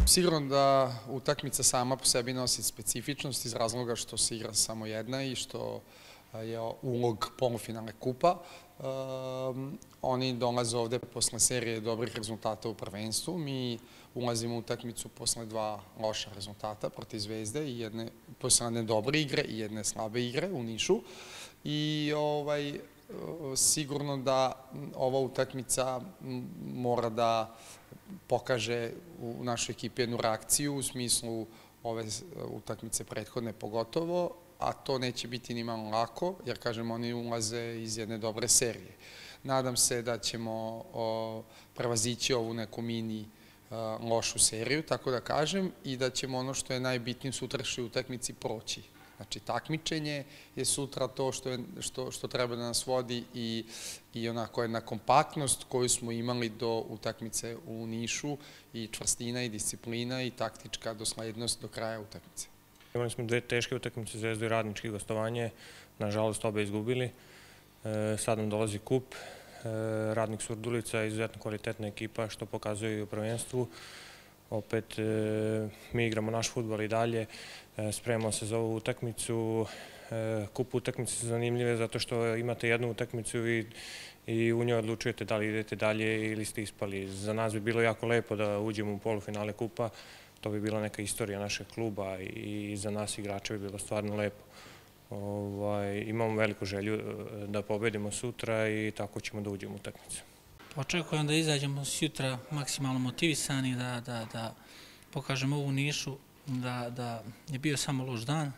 Sigurno da utakmica sama po sebi nosi specifičnost iz razloga što se igra samo jedna i što je ulog polufinalne kupa. Oni dolaze ovde posle serije dobrih rezultata u prvenstvu. Mi ulazimo u utakmicu posle dva loša rezultata protiv Zvezde i posle jedne dobre igre i jedne slabe igre u Nišu. I sigurno da ova utakmica mora da pokaže u našoj ekipi jednu reakciju u smislu ove utakmice prethodne pogotovo, a to neće biti ni malo lako, jer, kažem, oni ulaze iz jedne dobre serije. Nadam se da ćemo prevazići ovu neku mini lošu seriju, tako da kažem, i da ćemo ono što je najbitnije u sutrašnjoj utakmici proći. Znači, takmičenje je sutra to što treba da nas vodi i onako jedna kompaktnost koju smo imali do utakmice u Nišu i čvrstina i disciplina i taktička doslednost do kraja utakmice. Imali smo dve teške utakmice, Zvezdu i Radnički gostovanje, nažalost obe izgubili. Sad nam dolazi kup, Radnik Surdulica, izuzetno kvalitetna ekipa što pokazuje i u prvenstvu. Opet mi igramo naš fudbal i dalje, spremamo se za ovu utakmicu. Kup utakmice su zanimljive zato što imate jednu utakmicu i u njoj odlučujete da li idete dalje ili ste ispali. Za nas bi bilo jako lepo da uđemo u polufinale kupa, to bi bila neka istorija našeg kluba i za nas igrače bi bilo stvarno lepo. Imamo veliku želju da pobedimo sutra i tako ćemo da uđemo u utakmicu. Očekujem da izađemo sutra maksimalno motivisani, da pokažemo ovu Nišu, da je bio samo loš dan,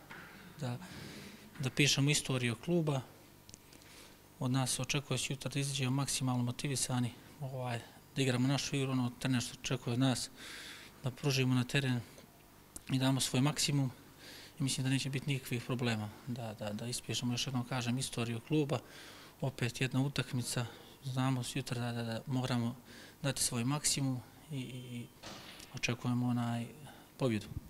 da pišemo istoriju kluba. Od nas očekuje sutra da izađemo maksimalno motivisani, da igramo našu igru, ono trener što očekuje od nas, da pružimo na teren i damo svoj maksimum. I mislim da neće biti nikakvih problema, da ispišemo, još jednom kažem, istoriju kluba. Opet jedna utakmica. Znamo sutra da moramo dati svoj maksimum i očekujemo pobjedu.